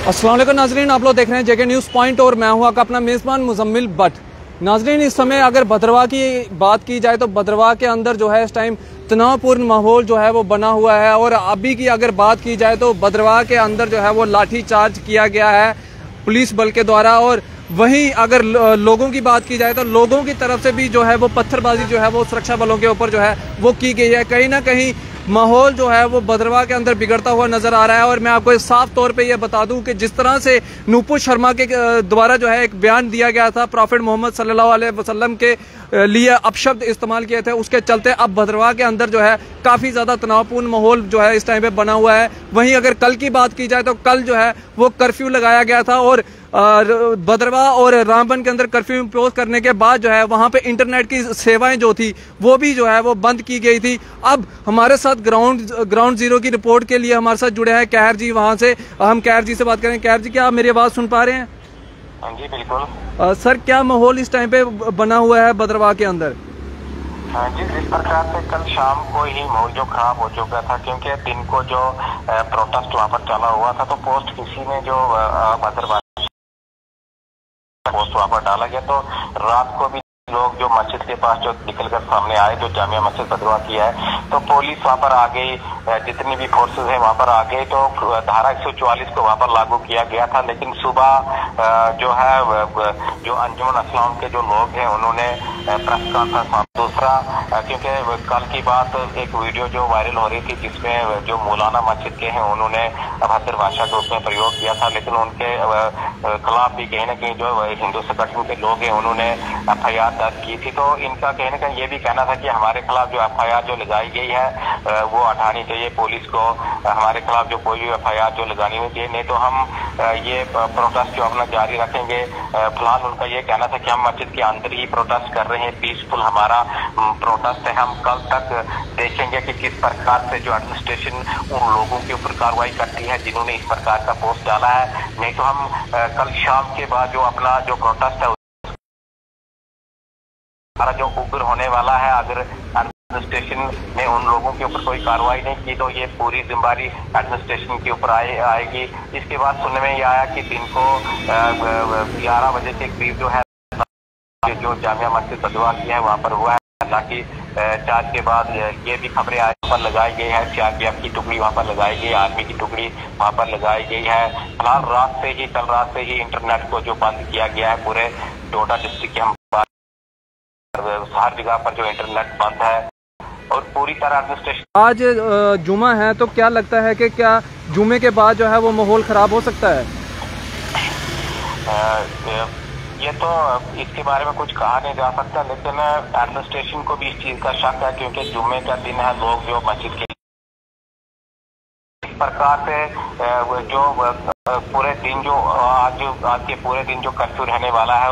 अस्सलाम वालेकुम नाजरीन, आप लोग देख रहे हैं जेके न्यूज़ पॉइंट और मैं हूं आपका अपना मेज़बान मुजम्मिल भट्ट। नाजरीन, इस समय अगर भद्रवाह की बात की जाए तो भद्रवाह के अंदर जो है इस टाइम तनावपूर्ण माहौल जो है वो बना हुआ है। और अभी की अगर बात की जाए तो भद्रवाह के अंदर जो है वो लाठी चार्ज किया गया है पुलिस बल के द्वारा। और वहीं अगर लोगों की बात की जाए तो लोगों की तरफ से भी जो है वो पत्थरबाजी जो है वो सुरक्षा बलों के ऊपर जो है वो की गई है। कहीं ना कहीं माहौल जो है वो भद्रवाह के अंदर बिगड़ता हुआ नजर आ रहा है। और मैं आपको साफ तौर पे ये बता दूं कि जिस तरह से नूपुर शर्मा के द्वारा जो है एक बयान दिया गया था प्रॉफिट मोहम्मद सल्लल्लाहु अलैहि वसल्लम के लिए अपशब्द इस्तेमाल किए थे, उसके चलते अब भद्रवाह के अंदर जो है काफी ज्यादा तनावपूर्ण माहौल जो है इस टाइम पे बना हुआ है। वहीं अगर कल की बात की जाए तो कल जो है वो कर्फ्यू लगाया गया था और भद्रवाह और रामबन के अंदर कर्फ्यू इम्पोज करने के बाद जो है वहां पे इंटरनेट की सेवाएं जो थी वो भी जो है वो बंद की गई थी। अब हमारे साथ ग्राउंड जीरो की रिपोर्ट के लिए हमारे साथ जुड़े हैं कहर जी। वहां से हम कहर जी से बात करें। कहर जी, क्या आप मेरी आवाज सुन पा रहे हैं? हाँ जी, बिल्कुल। सर, क्या माहौल इस टाइम पे बना हुआ है भद्रवाह के अंदर? हाँ जी, जिस प्रकार से कल शाम को ही माहौल जो खराब हो चुका था, क्योंकि दिन को जो प्रोटेस्ट वहाँ पर चला हुआ था तो पोस्ट किसी ने जो भद्रवाह पोस्ट वहाँ पर डाला गया, तो रात को भी लोग जो मस्जिद के पास जो निकलकर सामने आए, जो जामिया मस्जिद भद्रवाह की है, तो पुलिस वहाँ पर आ गई, जितनी भी फोर्सेस है वहाँ पर आ गई, तो धारा 144 को वहाँ पर लागू किया गया था। लेकिन सुबह जो है जो अंजुमन इस्लाम के जो लोग हैं उन्होंने प्रेस कॉन्फ्रेंस, दूसरा क्योंकि कल की बात एक वीडियो जो वायरल हो रही थी जिसमें जो मौलाना मस्जिद के हैं उन्होंने अभद्र भाषा का उसमें प्रयोग किया था, लेकिन उनके खिलाफ भी कहीं ना कहीं जो हिंदू संगठन के लोग हैं उन्होंने FIR दर्ज की थी। तो इनका कहीं ना कहीं ये भी कहना था कि हमारे खिलाफ जो FIR जो लगाई गई है वो हटानी चाहिए, पुलिस को हमारे खिलाफ जो कोई भी FIR जो लगानी नहीं चाहिए, नहीं तो हम ये प्रोटेस्ट जो अपना जारी रखेंगे। फिलहाल उनका ये कहना था कि हम मस्जिद के अंदर ही प्रोटेस्ट कर रहे हैं, पीसफुल हमारा प्रोटेस्ट है, हम कल तक देखेंगे कि किस प्रकार से जो एडमिनिस्ट्रेशन उन लोगों के ऊपर कार्रवाई करती है जिन्होंने इस प्रकार का पोस्ट डाला है। नहीं तो हम कल शाम के बाद जो अपना जो प्रोटेस्ट है हमारा जो उग्र होने वाला है, अगर एडमिनिस्ट्रेशन ने उन लोगों के ऊपर कोई कार्रवाई नहीं की तो ये पूरी जिम्मेदारी एडमिनिस्ट्रेशन के ऊपर आएगी। इसके बाद सुनने में ये आया कि दिन को 11 बजे के करीब जो है जो जामिया मस्जिद भद्रवाह की है वहाँ पर हुआ है लाठी चार्ज के बाद ये भी खबरें आज पर लगाई गई है, CRPF की टुकड़ी वहाँ पर लगाई गई, आर्मी की टुकड़ी वहाँ पर लगाई गई है। फिलहाल कल रात से ही इंटरनेट को जो बंद किया गया है पूरे डोडा डिस्ट्रिक्ट के, हम हर जगह पर जो इंटरनेट बंद है और पूरी तरह एडमिनिस्ट्रेशन। आज जुमा है तो क्या लगता है कि क्या जुमे के बाद जो है वो माहौल खराब हो सकता है? ये तो इसके बारे में कुछ कहा नहीं जा सकता, लेकिन एडमिनिस्ट्रेशन को भी इस चीज का शक है क्योंकि जुम्मे का दिन है, लोग जो मस्जिद के इस प्रकार से जो पूरे दिन जो आज के पूरे दिन जो कर्फ्यू रहने वाला है